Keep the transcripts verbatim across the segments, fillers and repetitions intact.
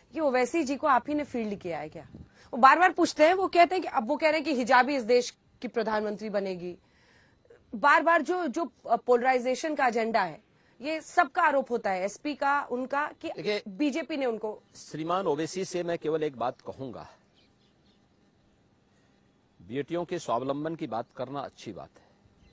ये ओवैसी जी को आप ही ने फील्ड किया है क्या? वो बार बार पूछते हैं, वो कहते हैं कि अब वो कह रहे हैं कि हिजाबी इस देश की प्रधानमंत्री बनेगी। बार बार जो जो पोलराइजेशन का एजेंडा है, ये सबका आरोप होता है, एसपी का, उनका, कि बीजेपी ने उनको। श्रीमान ओवैसी से मैं केवल एक बात कहूंगा, बेटियों के स्वावलंबन की बात करना अच्छी बात है,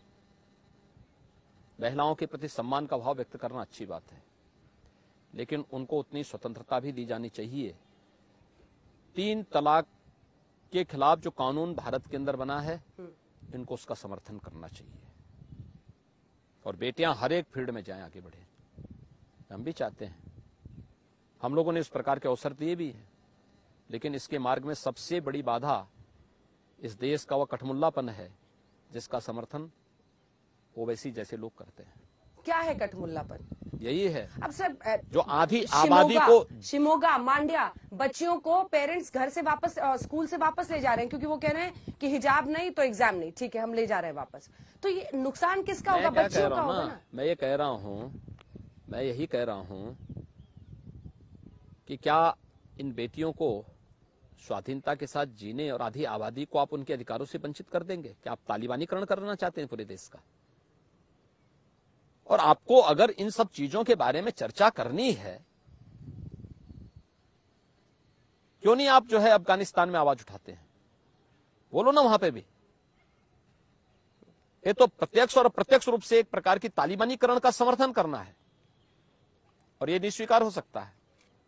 महिलाओं के प्रति सम्मान का भाव व्यक्त करना अच्छी बात है, लेकिन उनको उतनी स्वतंत्रता भी दी जानी चाहिए। तीन तलाक के खिलाफ जो कानून भारत के अंदर बना है, इनको उसका समर्थन करना चाहिए और बेटियां हर एक फील्ड में जाएं, आगे बढ़े। हम भी चाहते हैं, हम लोगों ने इस प्रकार के अवसर दिए भी हैं, लेकिन इसके मार्ग में सबसे बड़ी बाधा इस देश का वह कठमुल्लापन है जिसका समर्थन ओवैसी जैसे लोग करते हैं। क्या है कठमुल्लापन? यही है अब सर, जो आधी आबादी को, शिमोगा, मांड्या, बच्चियों को पेरेंट्स घर से वापस, स्कूल से वापस ले जा रहे हैं क्योंकि वो कह रहे हैं कि हिजाब नहीं तो एग्जाम नहीं, ठीक है हम ले जा रहे हैं वापस। तो ये नुकसान किसका होगा? बच्चियों का होगा ना। मैं ये कह रहा हूं, मैं यही कह रहा हूं कि क्या इन बेटियों को स्वाधीनता के साथ जीने और आधी आबादी को आप उनके अधिकारों से वंचित कर देंगे? क्या आप तालिबानीकरण करना चाहते हैं पूरे देश का? और आपको अगर इन सब चीजों के बारे में चर्चा करनी है, क्यों नहीं आप जो है अफगानिस्तान में आवाज उठाते हैं? बोलो ना वहां पे भी। ये तो प्रत्यक्ष और अप्रत्यक्ष रूप से एक प्रकार की तालिबानीकरण का समर्थन करना है और ये नहीं स्वीकार हो सकता है।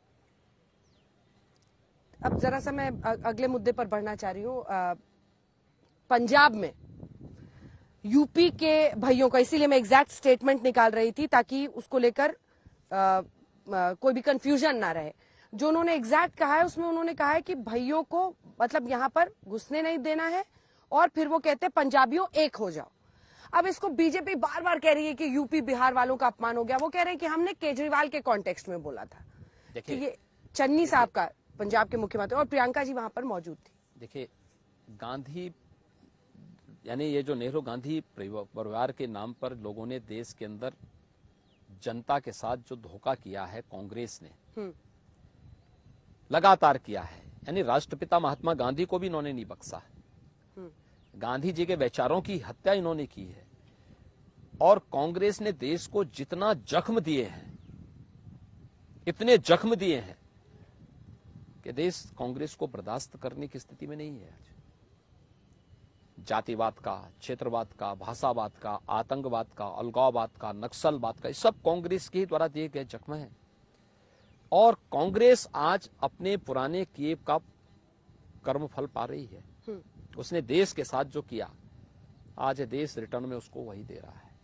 अब जरा सा मैं अगले मुद्दे पर बढ़ना चाह रही हूं। पंजाब में यूपी के भाइयों का, इसीलिए मैं एग्जैक्ट स्टेटमेंट निकाल रही थी ताकि उसको लेकर कोई भी कंफ्यूजन ना रहे। जो उन्होंने एग्जैक्ट कहा है उसमें उन्होंने कहा है कि भाइयों को मतलब यहां पर घुसने नहीं देना है और फिर वो कहते हैं पंजाबियों एक हो जाओ। अब इसको बीजेपी बार बार कह रही है कि यूपी बिहार वालों का अपमान हो गया। वो कह रहे हैं कि हमने केजरीवाल के कॉन्टेक्स्ट में बोला था कि ये चन्नी साहब का, पंजाब के मुख्यमंत्री, और प्रियंका जी वहां पर मौजूद थी। देखिए, गांधी यानी ये जो नेहरू गांधी परिवार के नाम पर लोगों ने देश के अंदर जनता के साथ जो धोखा किया है कांग्रेस ने, लगातार किया है, यानी राष्ट्रपिता महात्मा गांधी को भी इन्होंने नहीं बख्शा। गांधी जी के विचारों की हत्या इन्होंने की है और कांग्रेस ने देश को जितना जख्म दिए हैं, इतने जख्म दिए हैं कि देश कांग्रेस को बर्दाश्त करने की स्थिति में नहीं है। आज जातिवाद का, क्षेत्रवाद का, भाषावाद का, आतंकवाद का, अलगाववाद का, नक्सलवाद का, ये सब कांग्रेस के द्वारा दिए गए जख्म हैं और कांग्रेस आज अपने पुराने किए का कर्मफल पा रही है। उसने देश के साथ जो किया, आज देश रिटर्न में उसको वही दे रहा है।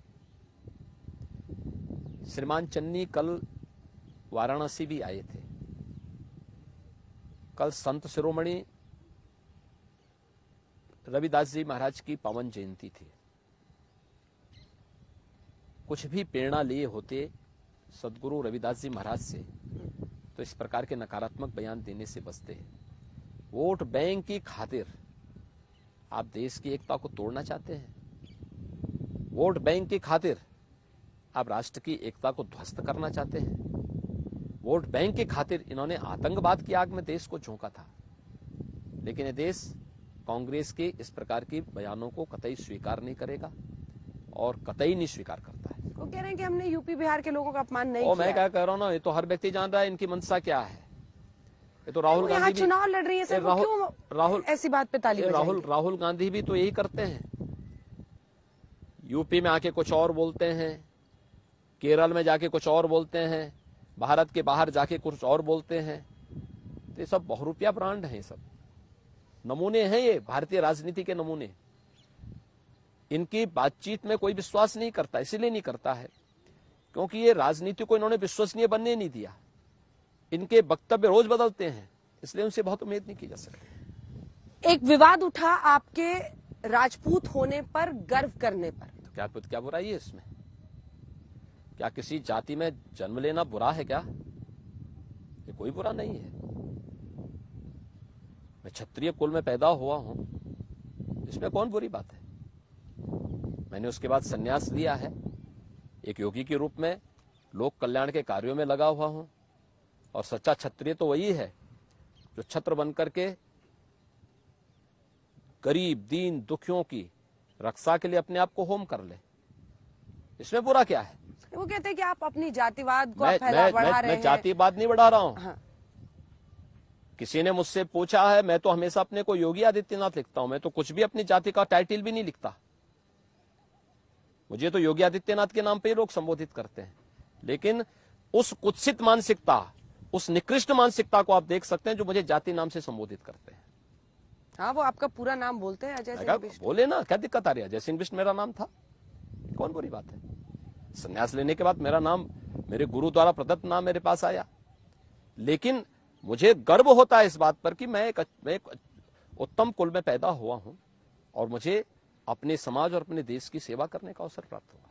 श्रीमान चन्नी कल वाराणसी भी आए थे। कल संत शिरोमणि रविदास जी महाराज की पावन जयंती थी। कुछ भी प्रेरणा लिए होते सदगुरु रविदास जी महाराज से तो इस प्रकार के नकारात्मक बयान देने से बचते। वोट बैंक की खातिर आप देश की एकता को तोड़ना चाहते हैं? वोट बैंक की खातिर आप राष्ट्र की एकता को ध्वस्त करना चाहते हैं? वोट बैंक की खातिर इन्होंने आतंकवाद की आग में देश को झोंका था, लेकिन ये देश कांग्रेस के इस प्रकार के बयानों को कतई स्वीकार नहीं करेगा और कतई नहीं स्वीकार करता है। वो कह रहे हैं कि हमने यूपी बिहार के लोगों का अपमान नहीं किया। मैं क्या कह रहा हूं ना, ये तो हर व्यक्ति जान रहा है इनकी मंशा क्या है। ये तो राहुल गांधी भी चुनाव लड़ रही है सर, राहुल, क्यों राहुल ऐसी बात पे ताली बजाएंगे? राहुल राहुल गांधी भी तो यही करते हैं। यूपी में आके कुछ और बोलते हैं, केरल में जाके कुछ और बोलते हैं, भारत के बाहर जाके कुछ और बोलते हैं। तो ये सब बहुरूपिया ब्रांड है, सब नमूने हैं, ये भारतीय राजनीति के नमूने। इनकी बातचीत में कोई विश्वास नहीं करता, इसीलिए नहीं करता है क्योंकि ये राजनीति को इन्होंने विश्वसनीय बनने नहीं दिया। इनके वक्तव्य रोज बदलते हैं, इसलिए उनसे बहुत उम्मीद नहीं की जा सकती। एक विवाद उठा आपके राजपूत होने पर, गर्व करने पर। तो क्या क्या बुराई है इसमें? क्या किसी जाति में जन्म लेना बुरा है क्या? ये कोई बुरा नहीं है। मैं क्षत्रिय कुल में पैदा हुआ हूं, इसमें कौन बुरी बात है? मैंने उसके बाद संन्यास लिया है, एक योगी के रूप में लोक कल्याण के कार्यों में लगा हुआ हूं। और सच्चा क्षत्रिय तो वही है जो छत्र बनकर के गरीब दीन दुखियों की रक्षा के लिए अपने आप को होम कर ले। इसमें बुरा क्या है? वो कहते हैं कि आप अपनी जातिवाद को मैं, आप फैला मैं, बढ़ा मैं, रहे मैं हैं। जातिवाद नहीं बढ़ा रहा हूं। हाँ। किसी ने मुझसे पूछा है, मैं तो हमेशा अपने को योगी आदित्यनाथ लिखता हूं। मैं तो कुछ भी अपनी जाति का टाइटल भी नहीं लिखता। मुझे तो योगी आदित्यनाथ के नाम पे ही लोग संबोधित करते हैं। लेकिन उस कुत्सित मानसिकता, उस निकृष्ट मानसिकता को आप देख सकते हैं जो मुझे जाति नाम से संबोधित करते हैं। हाँ, वो आपका पूरा नाम बोलते हैं अजय सिंह बिष्ट। बोले ना, क्या दिक्कत आ रही है? अजय सिंह बिष्ट मेरा नाम था, कौन बुरी बात है? संन्यास लेने के बाद मेरा नाम, मेरे गुरु द्वारा प्रदत्त नाम मेरे पास आया। लेकिन मुझे गर्व होता है इस बात पर कि मैं एक, मैं एक उत्तम कुल में पैदा हुआ हूं और मुझे अपने समाज और अपने देश की सेवा करने का अवसर प्राप्त हुआ।